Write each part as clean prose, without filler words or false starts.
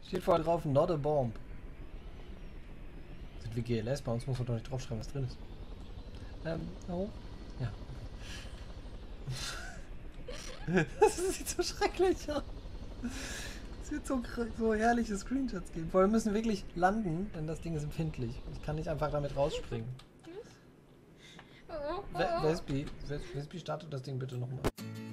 Steht vorher drauf, not a bomb. Sind wir GLS? Bei uns muss man doch nicht draufschreiben, was drin ist. Oh. Ja. Das sieht so schrecklich aus. Es wird so herrliche Screenshots geben. Vor allem müssen wirklich landen, denn das Ding ist empfindlich. Ich kann nicht einfach damit rausspringen. Vespi, startet das Ding bitte nochmal.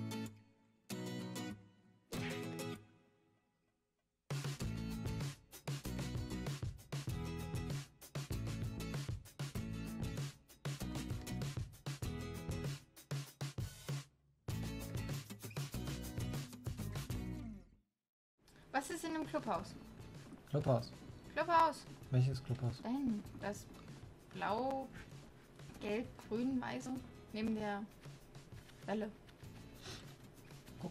Was ist in dem Clubhaus? Clubhaus. Clubhaus. Welches Clubhaus? Dahin. Das Blau, Gelb, Grün, Weiße. Neben der Welle. Guck.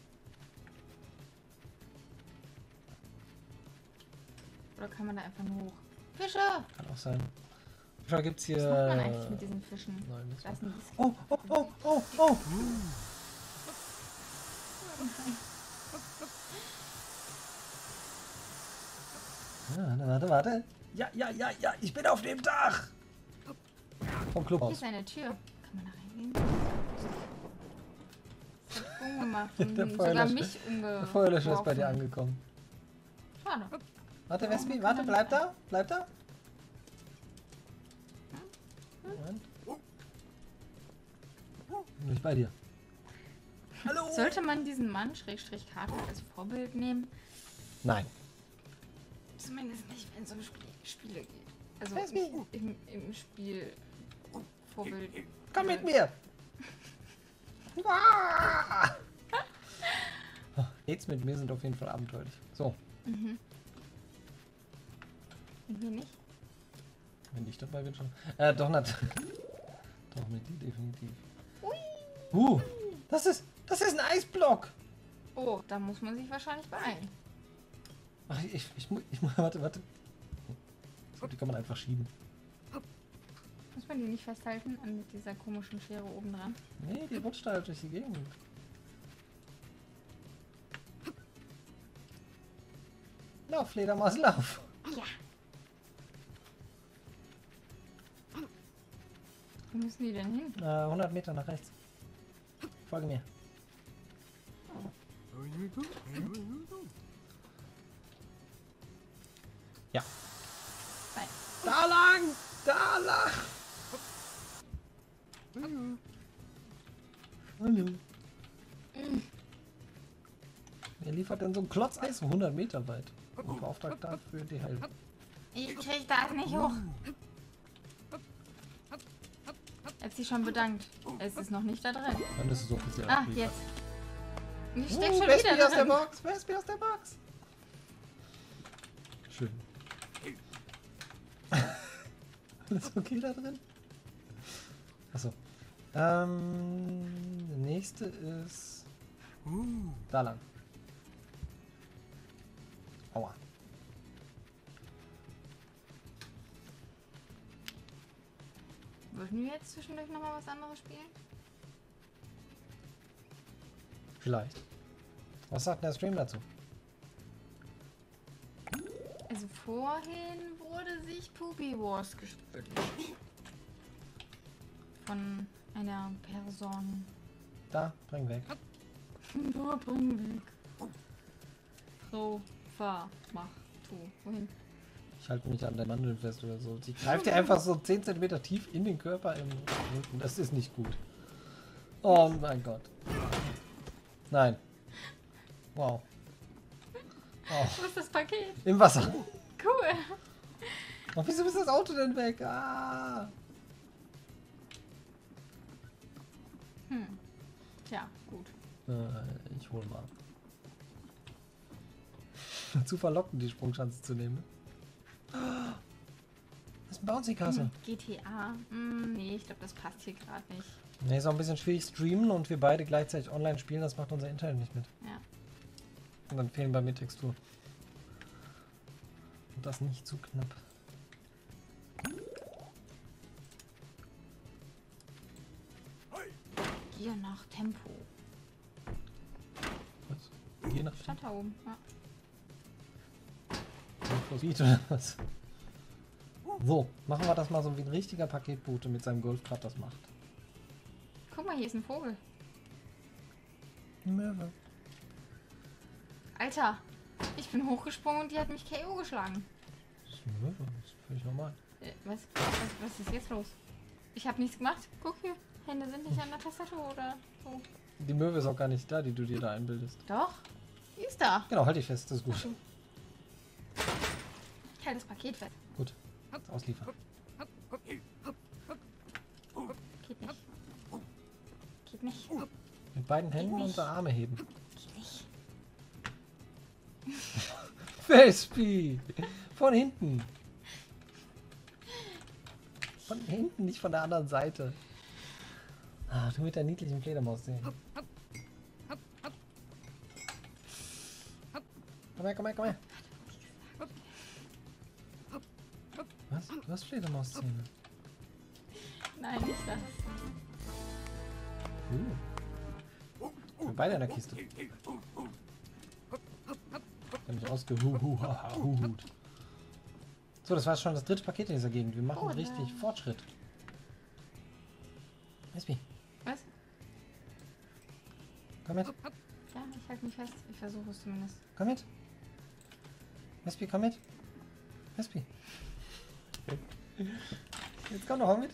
Oder kann man da einfach nur hoch? Fische! Kann auch sein. Schau, gibt's hier. Was macht man eigentlich mit diesen Fischen? Nein, das Da ist ein oh, oh, oh, oh, oh! Ja, warte. Ja, ich bin auf dem Dach! Vom Hier Clubhaus. ist eine Tür. Kann man da reingehen? Das hat Bumm gemacht und Der sogar Feuerlöscher- mich umgeworfen. Der Feuerlöscher ist bei dir angekommen. Schade. Warte, Vespi, Warum warte, kann bleib man da, bleib da. Moment. Bin ich bei dir. Hallo! Sollte man diesen Mann, Schrägstrich Kato, als Vorbild nehmen? Nein. Zumindest nicht, wenn es um Spiele geht. Also Vespi. im Spiel Vorbild. Komm mit mir! Ah! Dates mit mir sind auf jeden Fall abenteuerlich. So, Mhm. Und mir nicht? wenn ich dabei bin schon. Doch nicht. Doch mit dir definitiv. Das ist ein Eisblock! Oh, da muss man sich wahrscheinlich beeilen. Ach, ich muss, warte. So, die kann man einfach schieben. Muss man die nicht festhalten an dieser komischen Schere oben dran? Nee, die rutscht halt durch die Gegend. Lauf, Fledermaus, lauf! Ja. Wo müssen die denn hin? 100 Meter nach rechts. Folge mir. Ja. Nein. Da lang! Da lang! Hallo. Wer liefert denn so ein Klotz Eis 100 Meter weit? Und beauftragt dafür die Hälfte. Ich krieg das nicht hoch. Er hat sich schon bedankt. Es ist noch nicht da drin. Dann ist es offiziell. Ah, abgeliefert. jetzt. Und ich steck schon Vespi wieder aus der drin. Box! Vespi aus der Box! Schön. Alles okay da drin? Achso. Der nächste ist da lang. Aua. Würden wir jetzt zwischendurch nochmal was anderes spielen? Vielleicht. Was sagt der Stream dazu? Also vorhin wurde sich Poopy Wars gespielt. Von einer Person. Da, bring weg. Nur bring weg. So, fahr, mach, tu. Wohin? Ich halte mich an der Mandeln fest oder so. Sie greift dir einfach so 10 cm tief in den Körper im Rücken. Das ist nicht gut. Oh mein Gott. Nein. Wow. Oh. Wo ist das Paket? Im Wasser. Cool. Oh, wieso ist das Auto denn weg? Ah. Tja, gut. Ich hol mal. Zu verlockend, die Sprungschanze zu nehmen. Das ist ein Bouncy Castle. GTA? Nee, ich glaube, das passt hier gerade nicht. Ne, ist auch ein bisschen schwierig streamen und wir beide gleichzeitig online spielen, das macht unser Internet nicht mit. Ja. Und dann fehlen bei mir Texturen. Und das nicht zu knapp. Gier nach Tempo. Was? Hier nach Stand da oben, ja. for Speed oder was? So, machen wir das mal so wie ein richtiger Paketbote mit seinem Golfkart das macht. Guck mal, hier ist ein Vogel. Möwe. Alter, ich bin hochgesprungen und die hat mich KO geschlagen. Das ist eine Möwe, das ist völlig normal. Was ist jetzt los? Ich habe nichts gemacht. Guck hier, Hände sind nicht an der Tastatur oder so. Die Möwe ist auch gar nicht da, die du dir da einbildest. Doch, die ist da. Genau, halt dich fest, das ist gut. Ich halte das Paket fest. Gut, ausliefern. Geht nicht. Geht nicht. Mit beiden Händen nicht. unter Arme heben. Geht nicht. Vespi! Von hinten! Von hinten, nicht von der anderen Seite. Ah, du mit der niedlichen Fledermaus sehen. Komm her, komm her, komm her. Was? Du hast Fledermauszähne. Nein, nicht das. Wir beide in der Kiste. Ich hab mich ausgehuhut. So, das war schon das dritte Paket in dieser Gegend. Wir machen richtig Fortschritt. Vespi, Was? komm mit. Ja, ich halte mich fest. Ich versuche es zumindest. Komm mit. Vespi, komm mit. Vespi. Jetzt komm doch auch mit.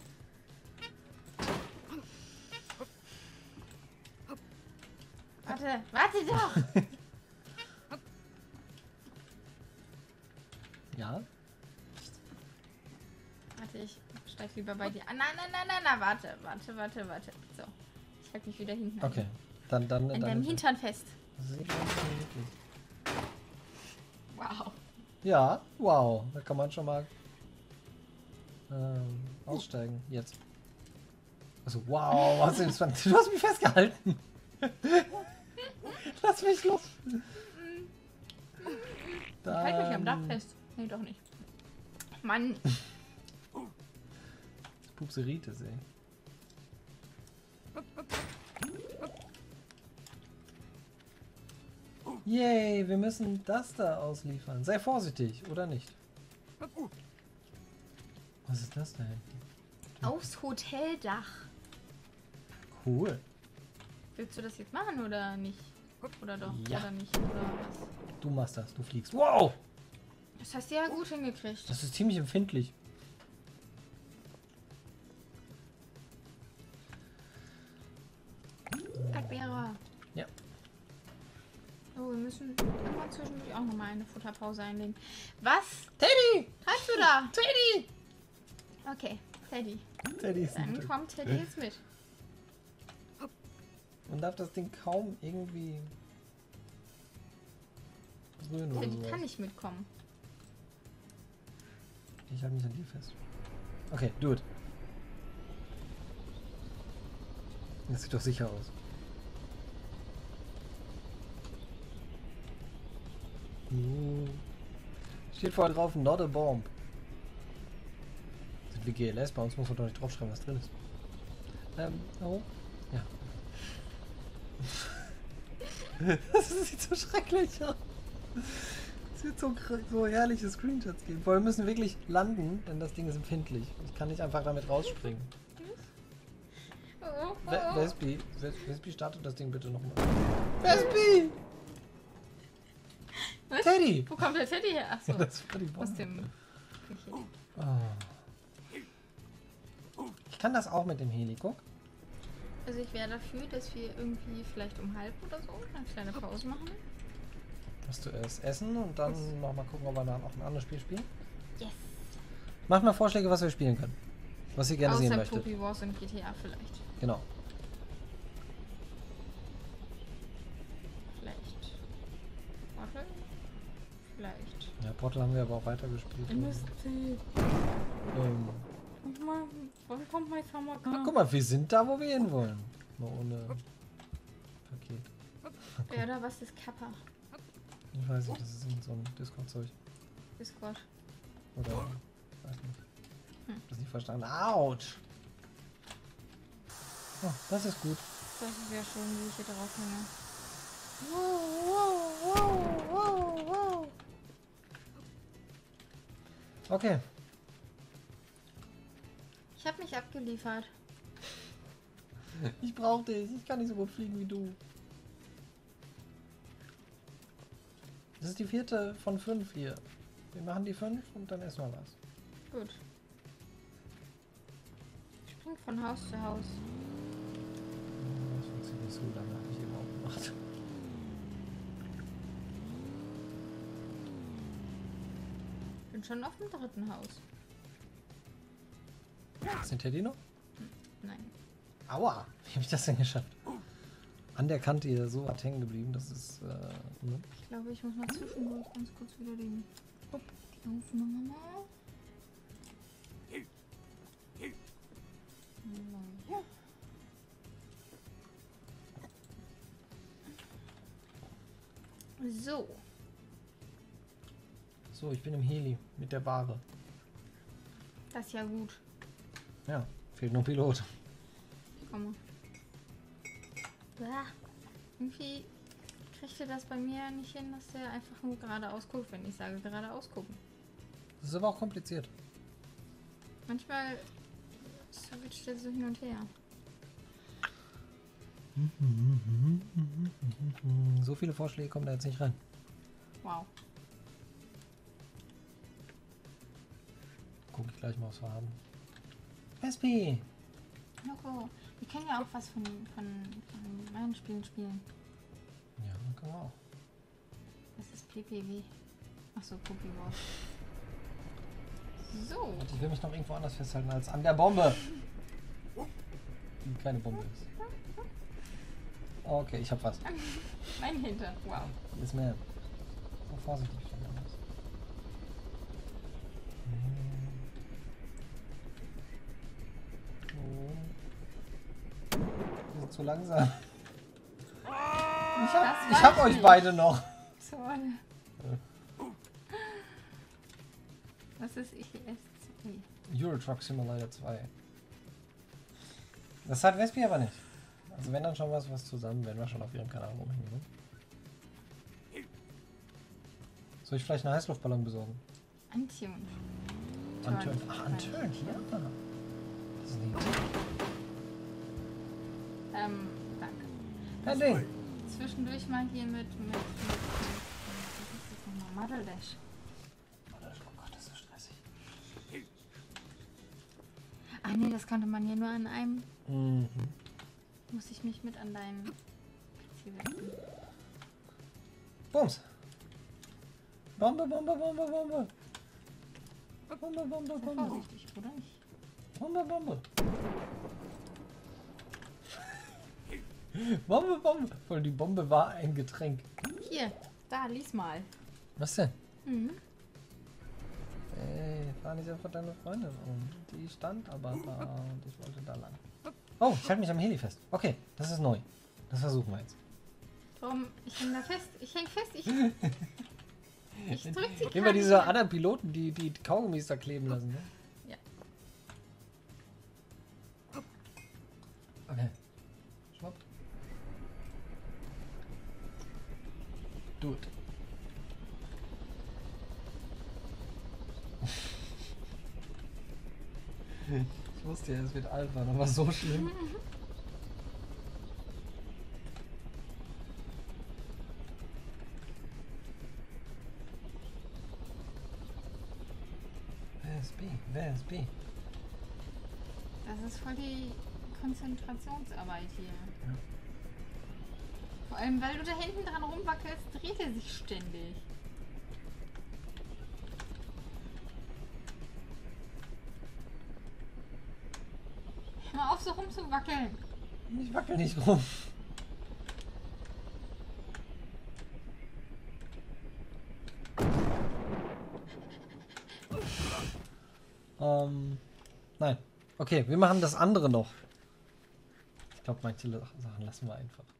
Warte doch! Ja? Warte, ich steig lieber bei dir an. Nein, warte. So, ich halte mich wieder hinten Okay. Dann. an deinem Hintern fest. Das ist ganz niedlich. Wow. Ja, wow. Da kann man schon mal aussteigen. Jetzt. Also, wow. Was ist das? Du hast mich festgehalten. Lass mich los. Ich halte mich am Dach fest. Nee, doch nicht. Mann. Pupseritis, ey. Yay, wir müssen das da ausliefern. Sei vorsichtig, oder nicht? Was ist das da hinten? Aufs Hoteldach. Cool. Willst du das jetzt machen oder nicht? Oder doch? Ja. Oder nicht? Oder was? Du machst das, du fliegst. Wow! Das hast du ja gut hingekriegt. Das ist ziemlich empfindlich. Erdbeere. Ja. Oh, wir müssen irgendwann zwischendurch auch nochmal eine Futterpause einlegen. Was? Teddy! Treibst du da? Teddy! Okay, Teddy. Teddy ist Dann mit. kommt Teddy jetzt mit. Man darf das Ding kaum irgendwie berühren oder Teddy sowas. kann nicht mitkommen. Ich halte mich an dir fest. Okay, do it. Das sieht doch sicher aus. Steht vorher drauf, not a bomb. Sind wir GLS? Bei uns muss man doch nicht draufschreiben, was drin ist. Oh. Ja. Das sieht so schrecklich aus. Es wird so herrliche Screenshots geben. Vor allem müssen wirklich landen, denn das Ding ist empfindlich. Ich kann nicht einfach damit rausspringen. Vespi, startet das Ding bitte nochmal. Vespi! Was? Teddy! Wo kommt der Teddy her? Achso, Das war die Bombe. aus dem Paket. Oh. Ich kann das auch mit dem Heli, guck. Also ich wäre dafür, dass wir irgendwie vielleicht um halb oder so eine kleine Pause machen. Musst du erst essen und dann nochmal gucken, ob wir dann auch ein anderes Spiel spielen? Yes. Macht mal Vorschläge, was wir spielen können. Was ihr gerne sehen Außer möchtet. Poppy Wars und GTA vielleicht. Genau. Vielleicht. Warte. Vielleicht. Ja, Portal haben wir aber auch weitergespielt. Industrie. Wann kommt mein Kamera? Ach, guck mal, wir sind da, wo wir hin wollen. Nur ohne Paket. Ja, oder was ist Kappa? Ich weiß nicht, das ist irgend so ein Discord-Zeug. Discord. Oder, weiß nicht. Das nicht verstanden. Autsch! Oh, das ist gut. Das ist ja schön, wie ich hier drauf hänge. Okay. Ich habe mich abgeliefert. Ich brauche dich. Ich kann nicht so gut fliegen wie du. Das ist die 4. von 5 hier. Wir machen die 5 und dann essen wir was. Gut. Ich spring von Haus zu Haus. Das funktioniert nicht so lange, habe ich eben auch gemacht. Bin schon auf dem 3. Haus. Sind hier die noch? Nein. Aua! Wie habe ich das denn geschafft? An der Kante hier so weit hängen geblieben, das ist... ne? Ich glaube, ich muss mal zwischendurch ganz kurz wieder die Aufnahme mal. So. So, ich bin im Heli mit der Ware. Das ist ja gut. Ja, fehlt nur Pilot. Ich komme. Bäh. Irgendwie kriegt er das bei mir nicht hin, dass der einfach nur geradeaus guckt, wenn ich sage geradeaus gucken. Das ist aber auch kompliziert. Manchmal switcht er so hin und her. So viele Vorschläge kommen da jetzt nicht rein. Wow. Gucke ich gleich mal, was wir haben. Vespi! Loco, wir können ja auch was von meinen Spielen spielen. Ja, können wir auch. Das ist PPW. Achso, Cookie Wars. So. Und ich will mich noch irgendwo anders festhalten als an der Bombe. Die keine Bombe ist. Okay, ich hab was. Mein Hintern. Wow. Yes, man. So vorsichtig. Wir sind zu langsam. Ich hab euch beide noch. Toll. Was ist ESC? Euro Truck Simulator 2. Das hat Vespi aber nicht. Also wenn dann schon was zusammen, werden wir schon auf ihrem Kanal rumhängen. Ne? Soll ich vielleicht einen Heißluftballon besorgen? Untune. Unturned. Ach, Unturned, ja. Das ist eine Idee. Danke. Kein Ding. Zwischendurch mal hier mit was ist das nochmal? Model Dash. Oh Gott, das ist stressig. Ach nee, das konnte man hier nur an einem. Mhm. Muss ich mich mit an deinen PC setzen. Bums. Bombe, Bombe, Bombe, Bombe. Bombe, Bombe, Sei Bombe. vorsichtig, oder nicht? Bombe, Bombe. Bombe, Bombe. Voll, die Bombe war ein Getränk. Hier, da, lies mal. Was denn? Mhm. Ey, fahr nicht einfach deine Freundin um. Die stand aber da und ich wollte da lang. Oh, ich halte mich am Heli fest. Okay, das ist neu. Das versuchen wir jetzt. Drum, ich hänge da fest. Ich hänge fest. Ich drück sie Immer diese anderen Piloten, die Kaugummis da kleben lassen. Ne? Ja. Okay. Schwapp. Do it. Ich wusste ja, es wird Alpha, aber so schlimm. Wer ist B? Wer ist B? Das ist voll die Konzentrationsarbeit hier. Ja. Vor allem, weil du da hinten dran rumwackelst, dreht er sich ständig. Hör mal auf, so rumzuwackeln. Ich wackel nicht rum. Nein. Okay, wir machen das andere noch. Ich glaube, manche Sachen lassen wir einfach.